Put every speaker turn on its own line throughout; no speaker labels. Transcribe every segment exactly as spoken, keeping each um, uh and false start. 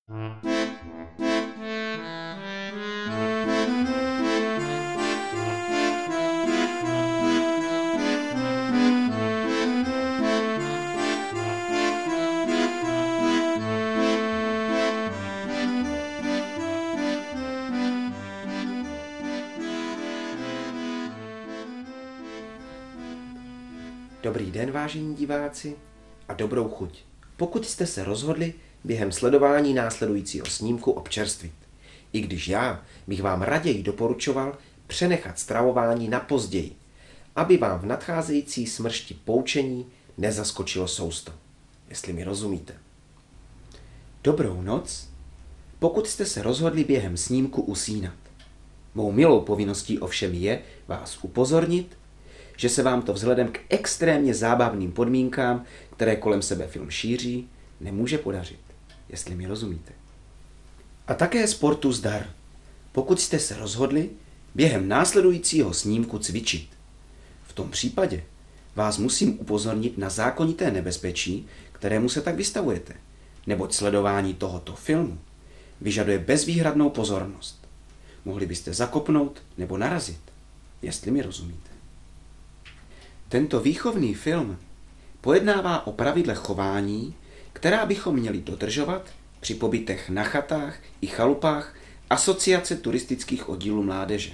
Dobrý den, vážení diváci, a dobrou chuť, pokud jste se rozhodli během sledování následujícího snímku občerstvit. I když já bych vám raději doporučoval přenechat stravování na později, aby vám v nadcházející smršti poučení nezaskočilo sousto, jestli mi rozumíte. Dobrou noc, pokud jste se rozhodli během snímku usínat. Mou milou povinností ovšem je vás upozornit, že se vám to vzhledem k extrémně zábavným podmínkám, které kolem sebe film šíří, nemůže podařit, jestli mi rozumíte. A také sportu zdar, pokud jste se rozhodli během následujícího snímku cvičit. V tom případě vás musím upozornit na zákonité nebezpečí, kterému se tak vystavujete, neboť sledování tohoto filmu vyžaduje bezvýhradnou pozornost. Mohli byste zakopnout nebo narazit, jestli mi rozumíte. Tento výchovný film pojednává o pravidlech chování, která bychom měli dodržovat při pobytech na chatách i chalupách Asociace turistických oddílů mládeže.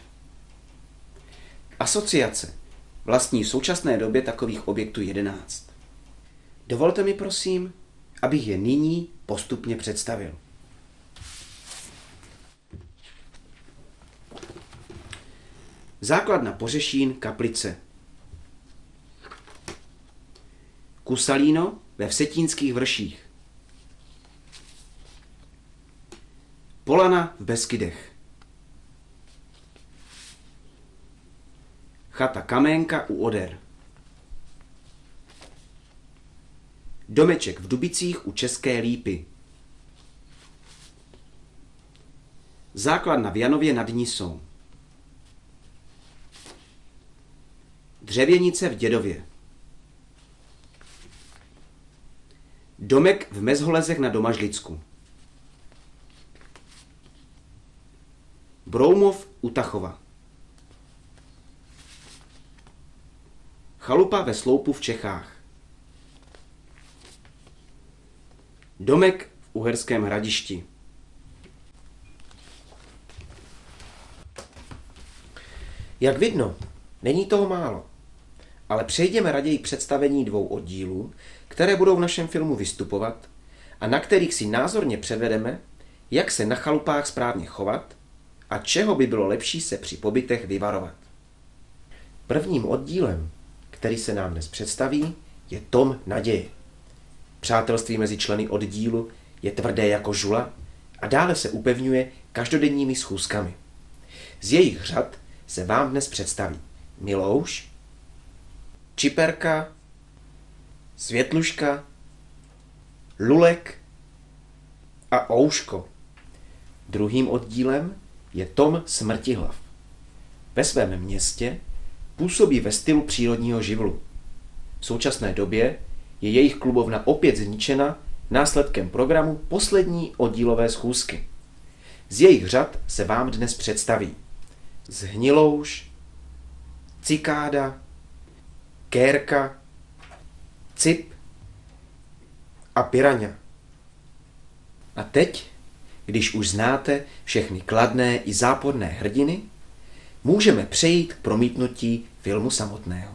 Asociace vlastní v současné době takových objektů jedenáct. Dovolte mi prosím, abych je nyní postupně představil. Základna Pořešín Kaplice. Kusalíno ve Vsetínských vrších. Polana v Beskydech. Chata Kaménka u Oder. Domeček v Dubicích u České Lípy. Základna v Janově nad Nisou. Dřevěnice v Dědově. Domek v Mezholezech na Domažlicku. Broumov u Tachova. Chalupa ve Sloupu v Čechách. Domek v Uherském Hradišti. Jak vidno, není toho málo, ale přejdeme raději k představení dvou oddílů, které budou v našem filmu vystupovat a na kterých si názorně předvedeme, jak se na chalupách správně chovat a čeho by bylo lepší se při pobytech vyvarovat. Prvním oddílem, který se nám dnes představí, je Tom naděje. Přátelství mezi členy oddílu je tvrdé jako žula a dále se upevňuje každodenními schůzkami. Z jejich řad se vám dnes představí Milouš, Čiperka, Světluška, Lulek a Ouško. Druhým oddílem je Tom Smrtihlav. Ve svém městě působí ve stylu přírodního živlu. V současné době je jejich klubovna opět zničena následkem programu poslední oddílové schůzky. Z jejich řad se vám dnes představí Zhnilouš, Cikáda, Kérka, Cip a Piraňa. A teď, když už znáte všechny kladné i záporné hrdiny, můžeme přejít k promítnutí filmu samotného.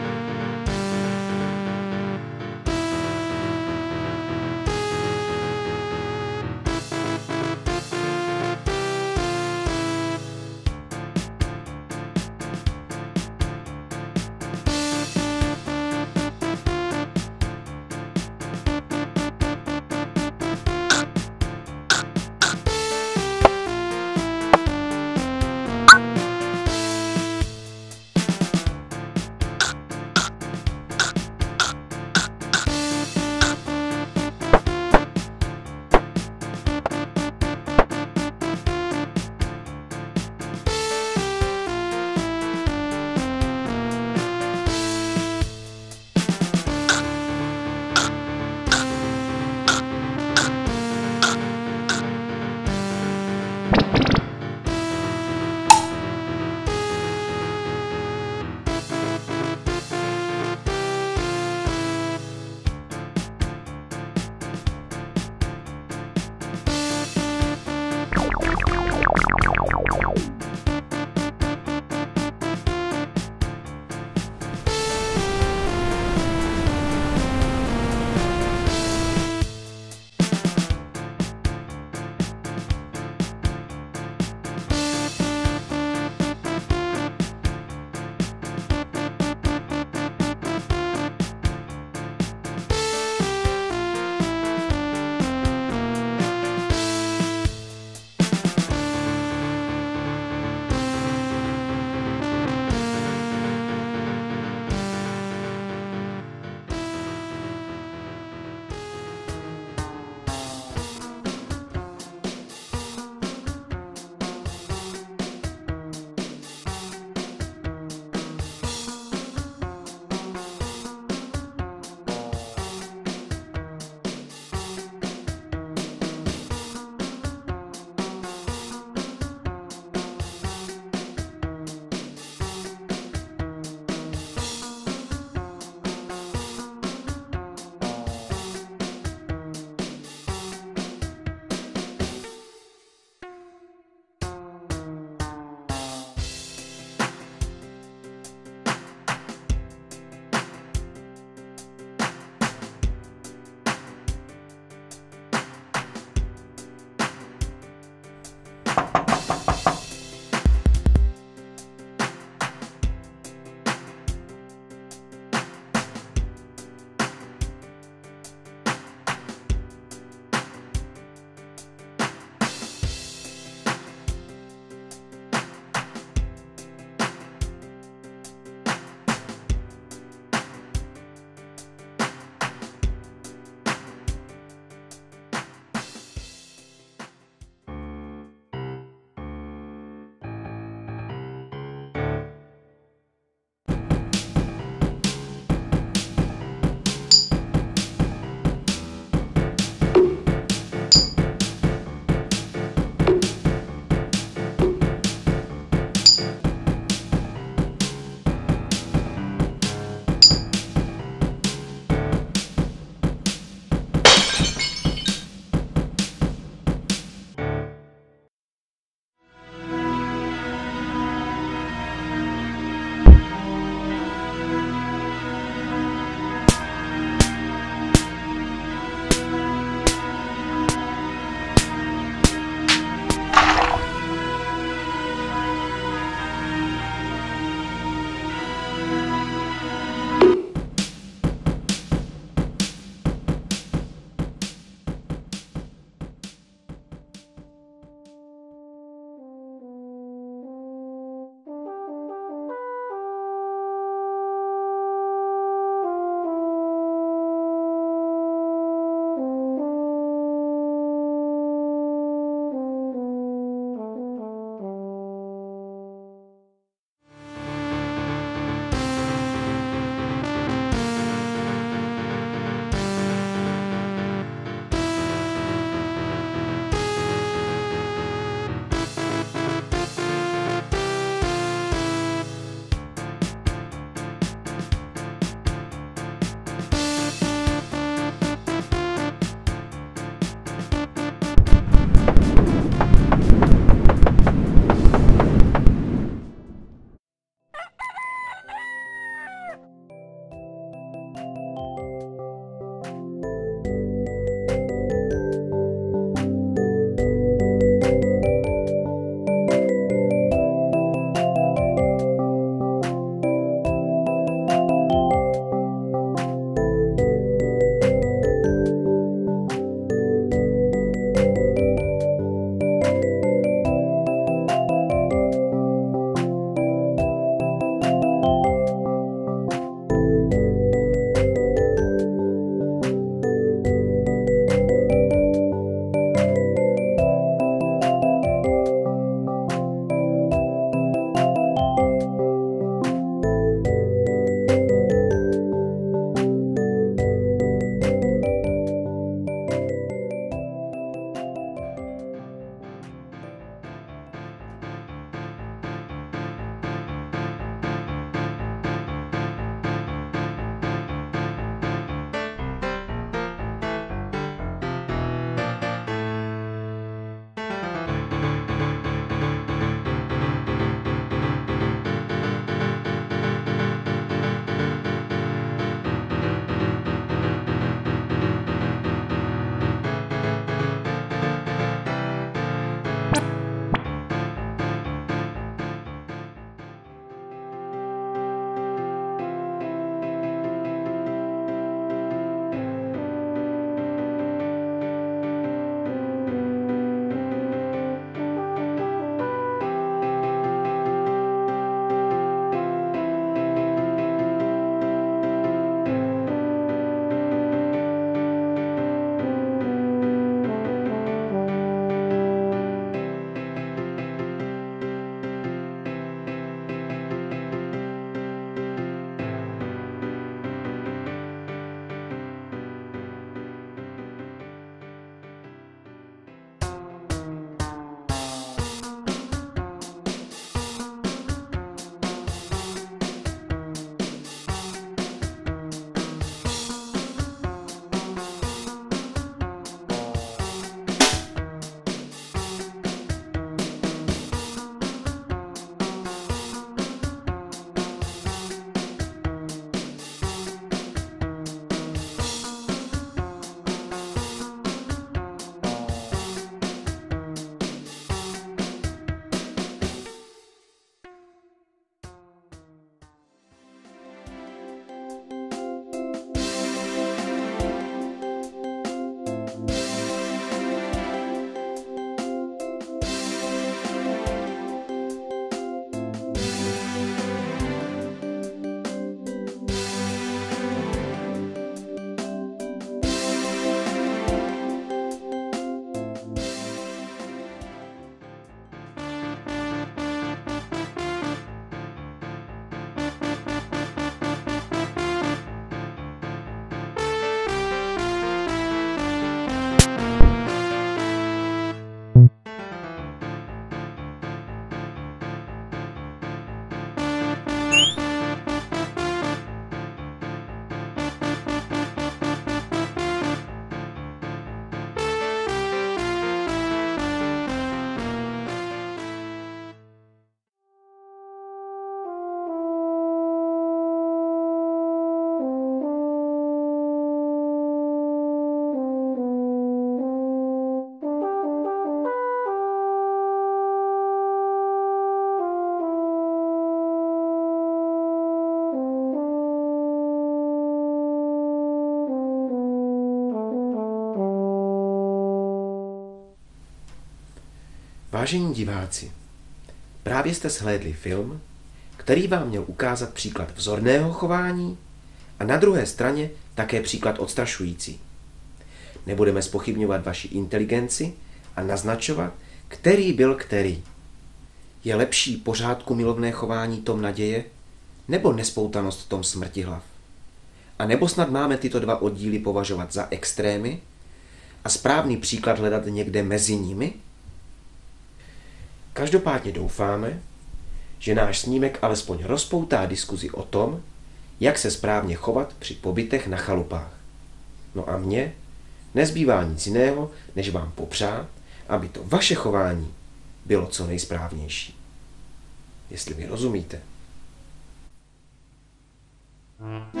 Vážení diváci, právě jste shlédli film, který vám měl ukázat příklad vzorného chování a na druhé straně také příklad odstrašující. Nebudeme zpochybňovat vaši inteligenci a naznačovat, který byl který. Je lepší pořádku milovné chování tom naděje, nebo nespoutanost tom smrtihlav? A nebo snad máme tyto dva oddíly považovat za extrémy a správný příklad hledat někde mezi nimi? Každopádně doufáme, že náš snímek alespoň rozpoutá diskuzi o tom, jak se správně chovat při pobytech na chalupách. No a mně nezbývá nic jiného, než vám popřát, aby to vaše chování bylo co nejsprávnější. Jestli mi rozumíte.